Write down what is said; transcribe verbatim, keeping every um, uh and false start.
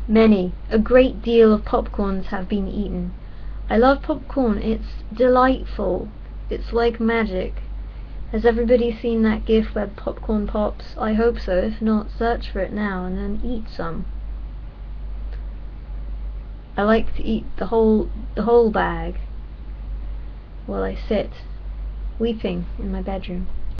Many, a great deal of popcorns have been eaten. I love popcorn. It's delightful. It's like magic. Has everybody seen that gif where popcorn pops? I hope so. If not, search for it now and then eat some. I like to eat the whole the whole bag while I sit weeping in my bedroom.